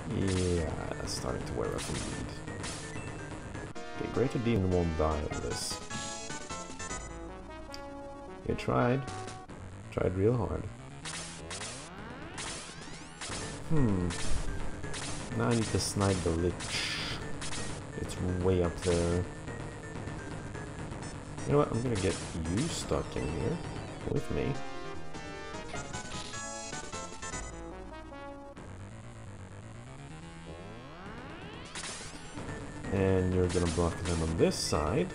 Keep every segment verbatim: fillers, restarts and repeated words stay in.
Yeah, that's starting to wear off indeed. Okay, Greater Demon won't die on this. You tried. Tried real hard. Hmm. Now I need to snipe the Lich. It's way up there. You know what? I'm gonna get you stuck in here with me. And you're gonna block them on this side.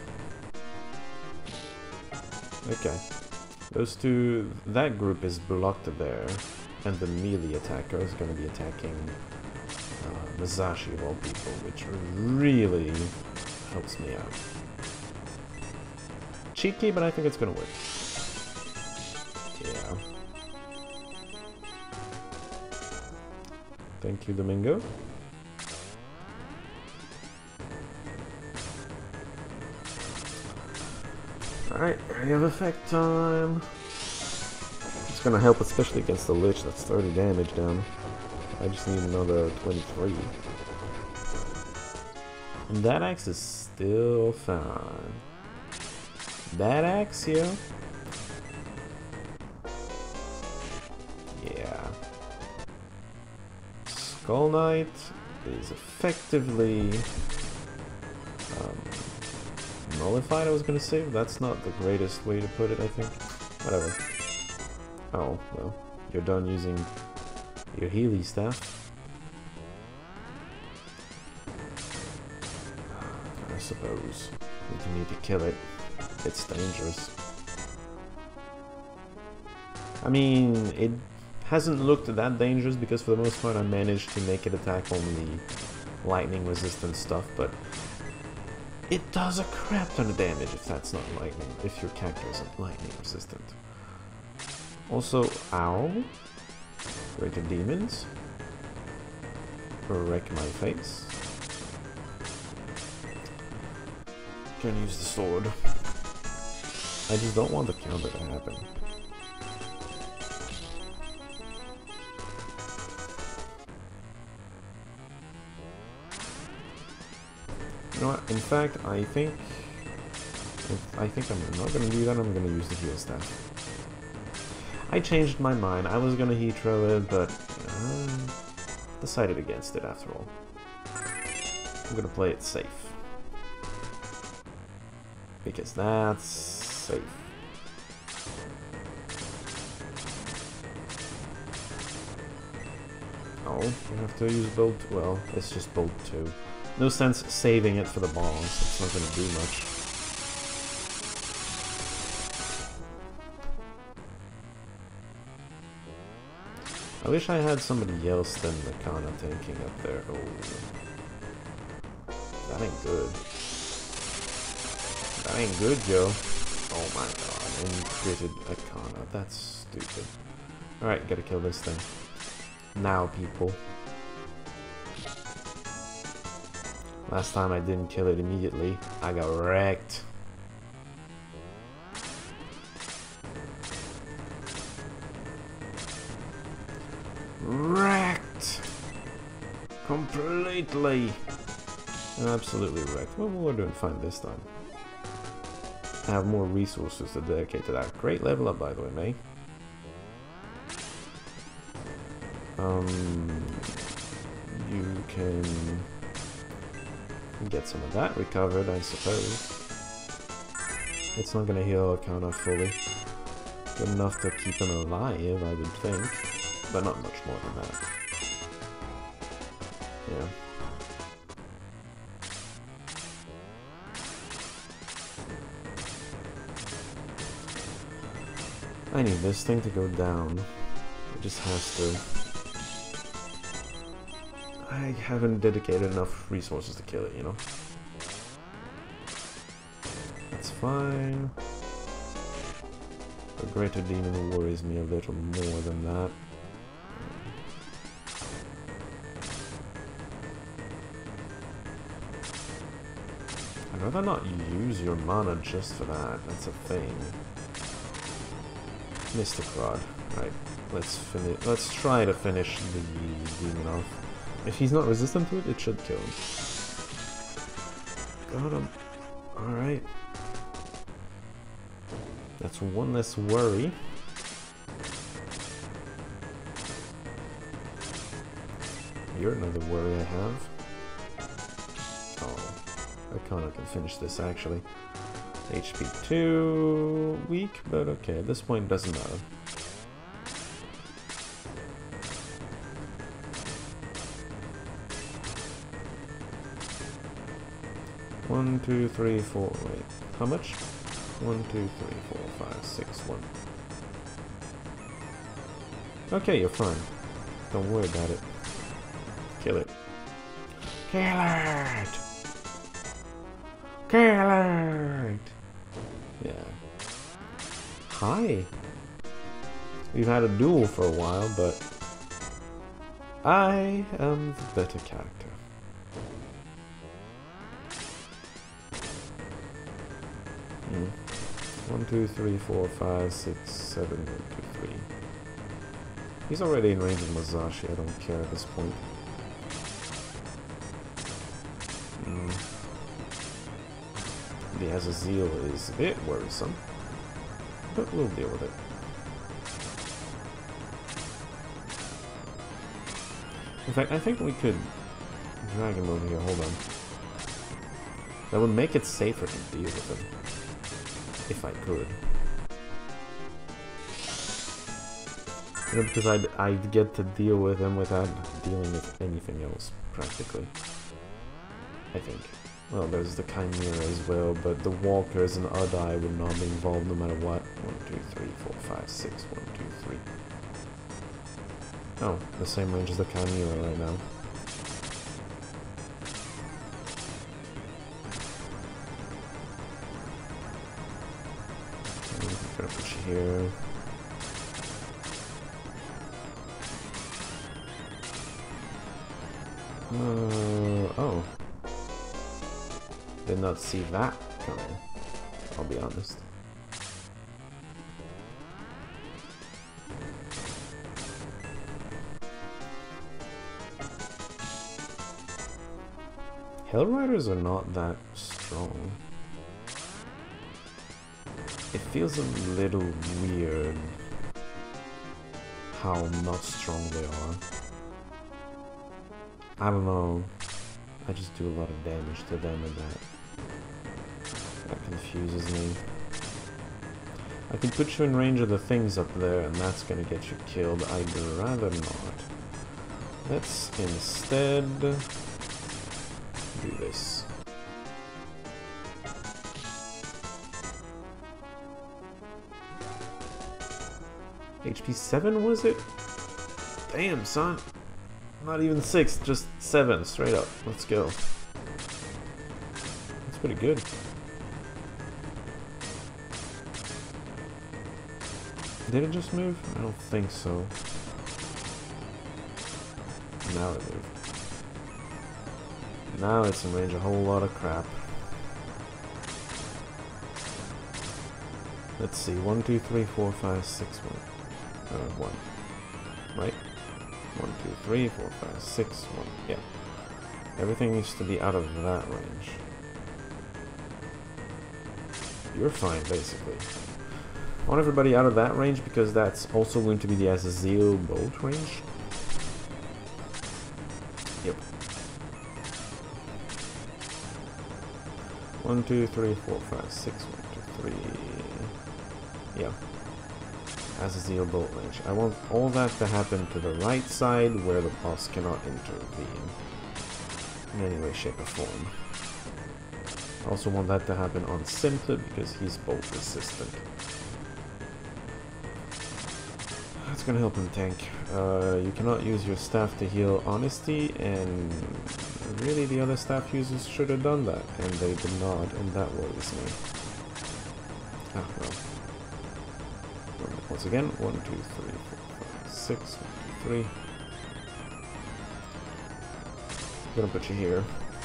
Okay. Those two, that group is blocked there. And the melee attacker is gonna be attacking uh, Masashi of all people, which really helps me out. Cheap key, but I think it's gonna work. Yeah. Thank you, Domingo. Alright, area of effect time. It's gonna help, especially against the Lich. That's thirty damage down. I just need another twenty-three. And that axe is still fine. That axe here? Yeah. Skull Knight is effectively um, nullified, I was gonna say. That's not the greatest way to put it, I think. Whatever. Oh, well, you're done using your Healy staff. I suppose. We need to kill it. It's dangerous. I mean, it hasn't looked that dangerous because for the most part I managed to make it attack only lightning resistant stuff, but it does a crap ton of damage if that's not lightning, if your character isn't lightning resistant. Also, ow. Greater Demons. Wreck my face. Can use the sword. I just don't want the counter to happen. You know what? In fact, I think if I think I'm not gonna do that. I'm gonna use the heal staff. I changed my mind. I was gonna heat throw it, but uh, decided against it after all. I'm gonna play it safe because that's safe. Oh, you have to use bolt. Well, it's just bolt two. No sense saving it for the boss. It's not gonna do much. I wish I had somebody else than the Kana tanking up there. Oh, that ain't good. That ain't good, yo. Oh my god, and you created a Kana. That's stupid. Alright, gotta kill this thing. Now, people. Last time I didn't kill it immediately. I got wrecked. Wrecked! Completely! Absolutely wrecked. Well, we're doing fine this time. I have more resources to dedicate to that. Great level up, by the way, May. Um, you can get some of that recovered, I suppose. It's not gonna heal Akana fully. Good enough to keep him alive, I would think, but not much more than that. Yeah. I need this thing to go down. It just has to. I haven't dedicated enough resources to kill it, you know? That's fine. The Greater Demon worries me a little more than that. I'd rather not use your mana just for that. That's a thing. Mystic Rod. Right. Let's finish. Let's try to finish the demon off. If he's not resistant to it, it should kill him. Got him. Alright. That's one less worry. You're another worry I have. Oh, I kinda can finish this actually. H P two, weak, but okay, at this point it doesn't matter. One, two, three, four, wait, how much? One, two, three, four, five, six, one. Okay, you're fine. Don't worry about it. Kill it. Kill it! Kill it! Yeah. Hi! We've had a duel for a while, but I am the better character. Hmm. One, two, three, four, five, six, seven, one, two, three. He's already in range of Masashi, I don't care at this point. Mm. The Azazel is a bit worrisome, but we'll deal with it. In fact, I think we could drag him over here, hold on. That would make it safer to deal with him, if I could. You know, because I'd, I'd get to deal with him without dealing with anything else, practically. I think. Well, there's the Chimera as well, but the Walkers and Udai would not be involved no matter what. One, two, three, four, five, six, one, two, three. Oh, the same range as the Chimera right now. I'm gonna put you here. Uh, oh. Did not see that coming, I'll be honest. Hellriders are not that strong. It feels a little weird how not strong they are. I don't know. I just do a lot of damage to them and that. That confuses me. I can put you in range of the things up there and that's gonna get you killed. I'd rather not. Let's instead do this. H P seven was it? Damn, son. Not even six, just seven, straight up. Let's go. That's pretty good. Did it just move? I don't think so. Now it moved. Now it's in range of a whole lot of crap. Let's see, one, two, three, four, five, six, one. Uh, one. Right? One, two, three, four, five, six, one. Yeah. Everything needs to be out of that range. You're fine, basically. I want everybody out of that range because that's also going to be the Azazel bolt range. Yep. One, two, three, four, five, six, one, two, three. Yeah. Azazel bolt range. I want all that to happen to the right side where the boss cannot intervene in any way, shape, or form. I also want that to happen on Simplet because he's bolt resistant. That's gonna help him tank. Uh, you cannot use your staff to heal Honesty, and really the other staff users should have done that, and they did not, and that worries me. Ah, well. Once again, one, two, three, four, five, six, one, two, three. I'm gonna put you here.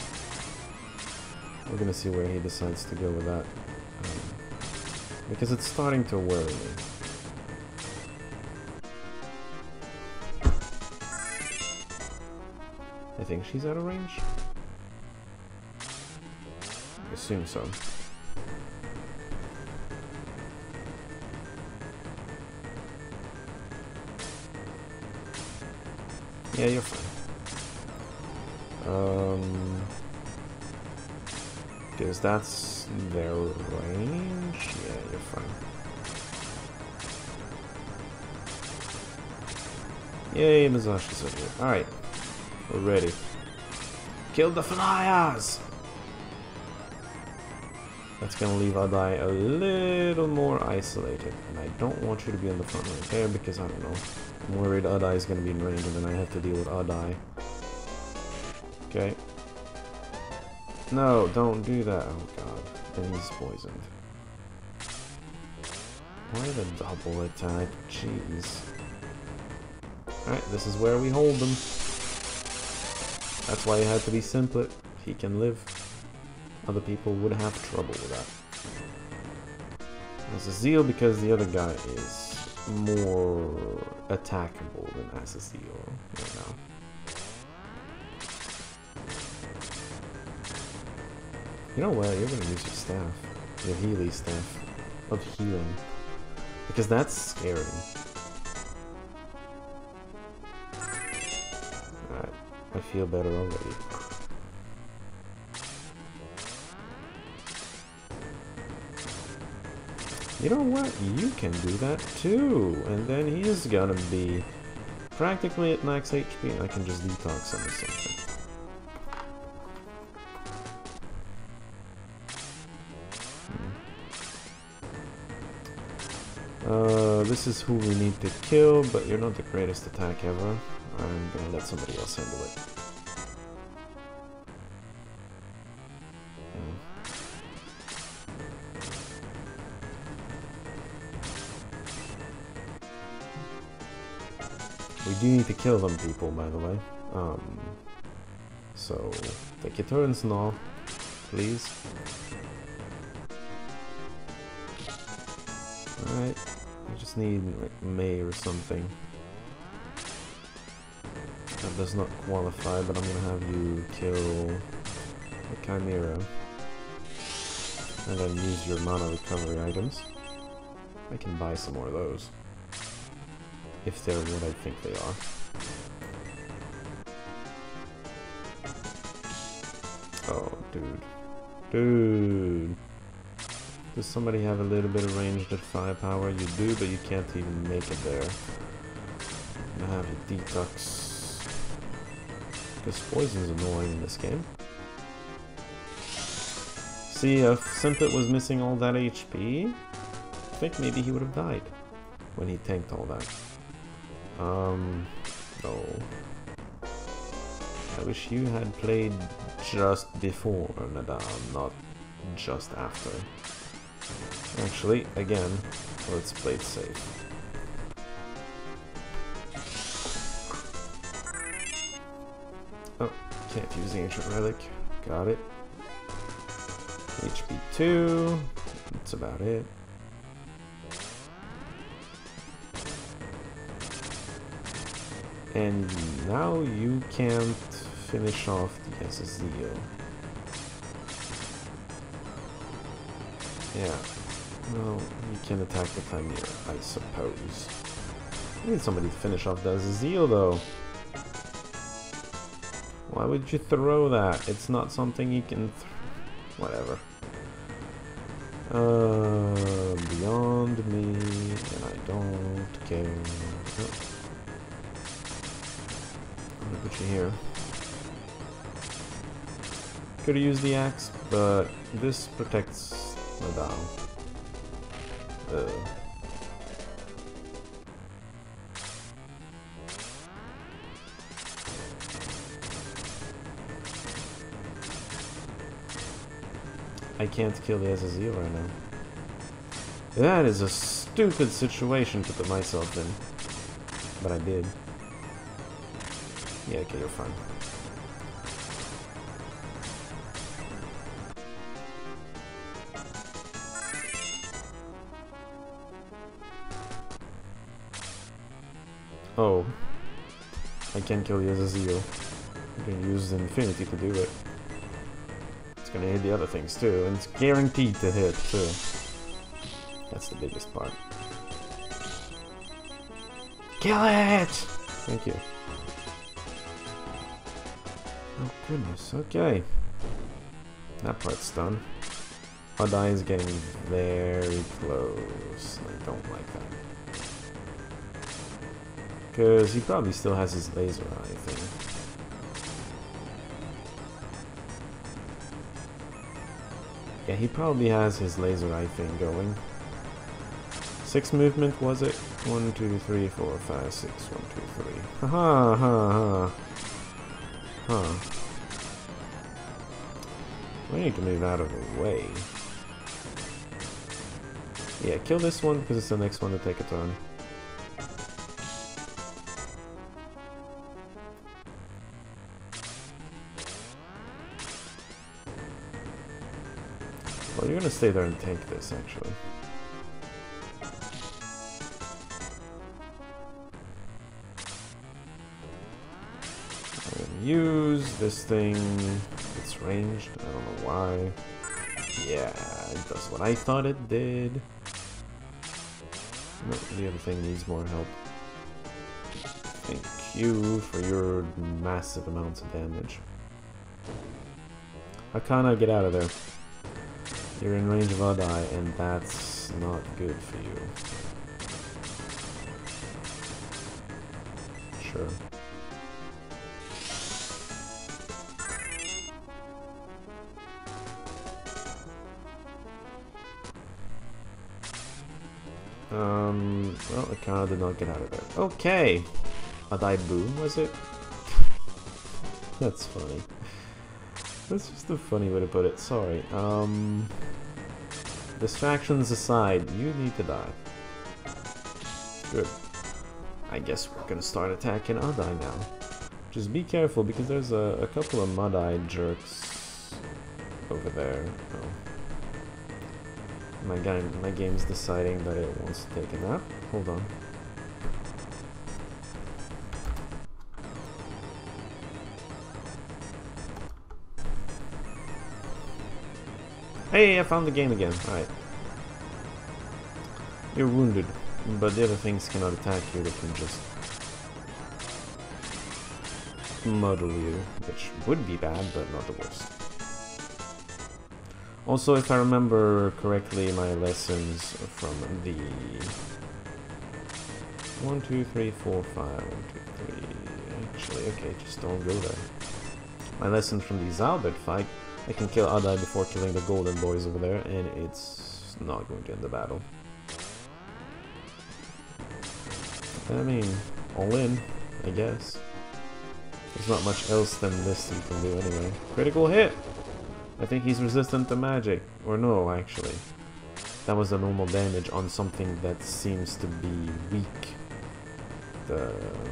We're gonna see where he decides to go with that. Um, because it's starting to worry me. I think she's out of range. I assume so. Yeah, you're fine. Um, because that's their range. Yeah, you're fine. Yay, Masashi's over here. Alright, we're ready. Kill the flyers! That's gonna leave Adai a little more isolated. And I don't want you to be on the front right there because, I don't know, I'm worried Adai is gonna be in range and then I have to deal with Adai. Okay. No, don't do that. Oh god. Then he's poisoned. Why the double attack? Jeez. Alright, this is where we hold them. That's why it had to be Simplet. He can live. Other people would have trouble with that. Azazel, because the other guy is more attackable than Azazel right now. You know what? You're gonna use your staff. Your Healy staff of healing. Because that's scary. Alright, I feel better already. You know what? You can do that too! And then he's gonna be practically at max H P and I can just detox him or something. Uh, this is who we need to kill, but you're not the greatest attack ever. I'm gonna let somebody else handle it. Hmm. We do need to kill them, people, by the way. Um, so, take your turns now, please. Alright. I just need like May or something. That does not qualify, but I'm gonna have you kill the Chimera. And then use your mana recovery items. I can buy some more of those. If they're what I think they are. Oh, dude. Dude. Does somebody have a little bit of ranged at firepower? You do, but you can't even make it there. I'm gonna have you detox. Because poison's annoying in this game. See, if Simplet was missing all that H P, I think maybe he would have died when he tanked all that. Um, no. I wish you had played just before Nadal, not just after. Actually, again, let's play it safe. Oh, can't use the Ancient Relic. Got it. H P two. That's about it. And now you can't finish off the Azazel. Yeah. Well, you can attack the Chimera, I suppose. I need somebody to finish off the Azazel, though. Why would you throw that? It's not something you can... Th whatever. Uh, beyond me, and I don't care. Oh. I'm gonna put you here. Could've used the axe, but this protects Nadal. Uh. I can't kill the Azazel right now. That is a stupid situation to put myself in. But I did. Yeah, okay, you're fine. Oh. I can't kill the Azazel. I'm gonna use Infinity to do it. It's gonna hit the other things too, and it's guaranteed to hit too. That's the biggest part. Kill it! Thank you. Oh goodness, okay. That part's done. Adai is getting very close. I don't like that. Because he probably still has his laser eye thing. Yeah, he probably has his laser eye thing going. Six movement, was it? One, two, three, four, five, six, one, two, three. Ha ha ha. Huh. We need to move out of the way. Yeah, kill this one because it's the next one to take a turn. Well, you're gonna stay there and tank this, actually. I'm gonna use this thing. It's ranged. I don't know why. Yeah, it does what I thought it did. No, the other thing needs more help. Thank you for your massive amounts of damage. Hakana, get out of there. You're in range of Adai, and that's not good for you. Sure. Um, well, Akana did not get out of there. Okay! Adai boom, was it? That's funny. That's just a funny way to put it, sorry. Um, distractions aside, you need to die. Good. I guess we're gonna start attacking Adai now. Just be careful, because there's a, a couple of Mud-Eye jerks over there. Oh. My, guy, my game's deciding that it wants to take a nap. Hold on. Hey, I found the game again. Alright. You're wounded, but the other things cannot attack you. They can just muddle you, which would be bad, but not the worst. Also, if I remember correctly, my lessons from the one, two, three, four, five, one, two, three. Actually, okay, just don't go there. My lesson from the Zalbert fight, I can kill Adai before killing the golden boys over there, and it's not going to end the battle. I mean, all in, I guess. There's not much else than this you can do anyway. Critical hit! I think he's resistant to magic. Or no, actually. That was the normal damage on something that seems to be weak. The...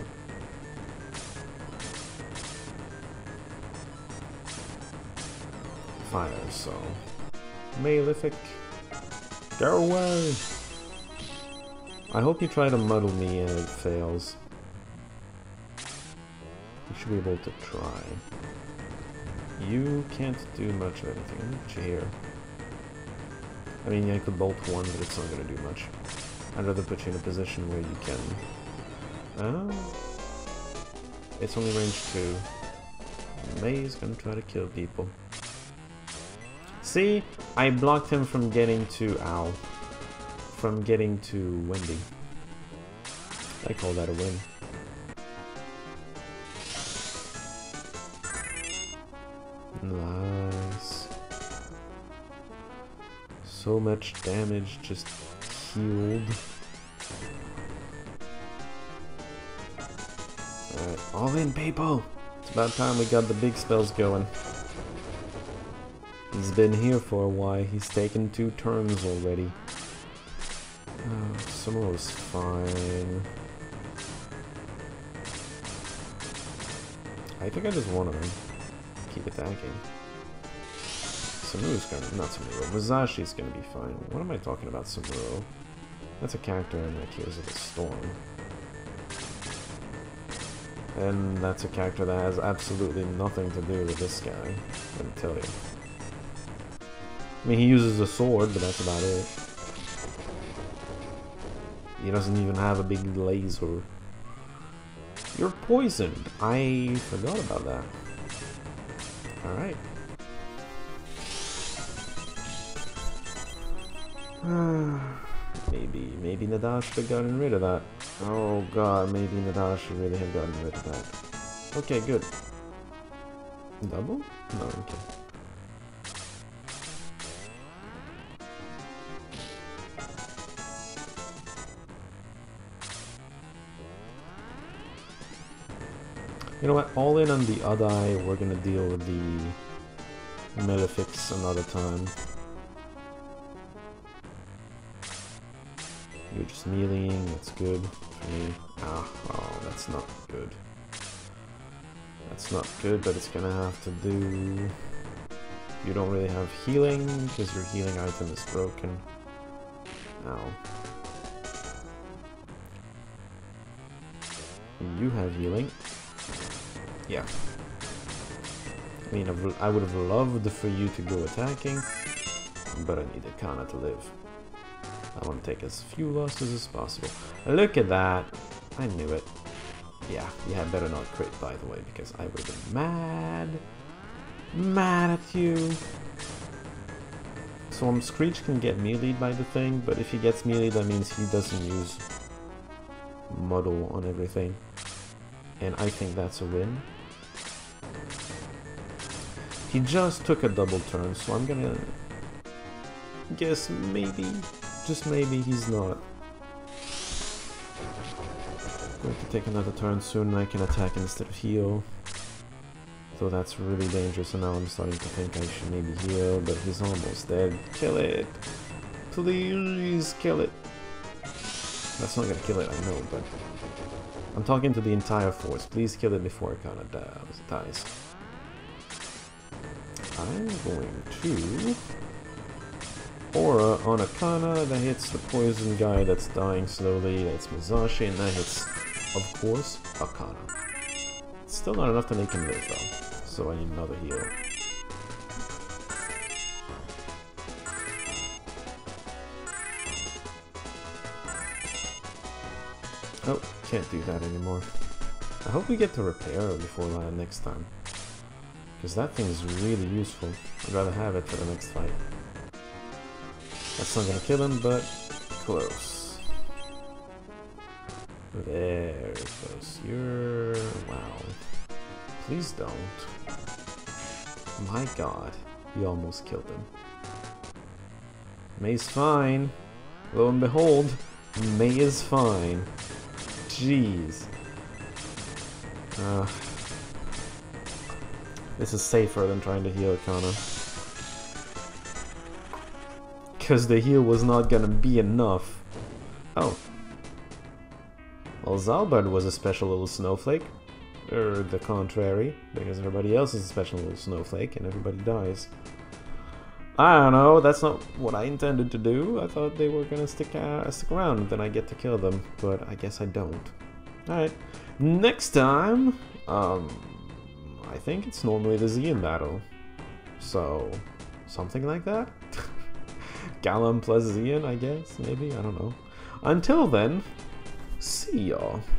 fire, so... Malefic. Go away! I hope you try to muddle me and it fails. You should be able to try. You can't do much of anything. I'm gonna put you here. I mean, I could bolt one, but it's not gonna do much. I'd rather put you in a position where you can... Oh... It's only range two. May's gonna try to kill people. See? I blocked him from getting to... Ow. From getting to Wendy. I call that a win. Nice. So much damage just healed. Alright, all in, people! It's about time we got the big spells going. He's been here for a while. He's taken two turns already. Oh, Samuro's fine. I think I just want to keep attacking. Samuro's gonna... not Samuro. Musashi's gonna be fine. What am I talking about, Samuro? That's a character in like Heroes of the Storm. And that's a character that has absolutely nothing to do with this guy, let me tell you. I mean, he uses a sword, but that's about it. He doesn't even have a big laser. You're poisoned. I forgot about that. Alright. maybe, maybe Nadash should have gotten rid of that. Oh god, maybe Nadash should really have gotten rid of that. Okay, good. Double? No, okay. You know what, all in on the Adai, we're gonna deal with the Malefics another time. You're just meleeing, that's good for me. Ah, oh, that's not good. That's not good, but it's gonna have to do... You don't really have healing, because your healing item is broken. Ow. You have healing. Yeah. I mean, I would have loved for you to go attacking, but I needed Kana to live. I want to take as few losses as possible. Look at that! I knew it. Yeah, you had better not crit, by the way, because I would have been mad. Mad at you. So um, Screech can get meleeed by the thing, but if he gets meleeed, that means he doesn't use Muddle on everything. And I think that's a win. He just took a double turn, so I'm gonna guess maybe, just maybe he's not going to take another turn soon and I can attack instead of heal. So that's really dangerous, and now I'm starting to think I should maybe heal, but he's almost dead. Kill it! Please kill it! That's not gonna kill it, I know, but I'm talking to the entire force. Please kill it before it kinda dies. I'm going to Aura on a Kana that hits the poison guy that's dying slowly. That's Musashi, and that hits, of course, a Kana. It's still not enough to make him live though, so I need another heal. Oh, can't do that anymore. I hope we get to repair before uh, next time. Because that thing is really useful. I'd rather have it for the next fight. That's not gonna kill him, but close. Very close. You're... wow. Please don't. My god. You almost killed him. May's fine. Lo and behold, May is fine. Jeez. Uh, this is safer than trying to heal Kana. Because the heal was not gonna be enough. Oh. Well, Zalbard was a special little snowflake. Or the contrary, because everybody else is a special little snowflake and everybody dies. I don't know, that's not what I intended to do. I thought they were gonna stick, uh, stick around and then I get to kill them, but I guess I don't. Alright, next time, um, I think it's normally the Zeon battle. So, something like that? Galam plus Zeon, I guess, maybe, I don't know. Until then, see y'all.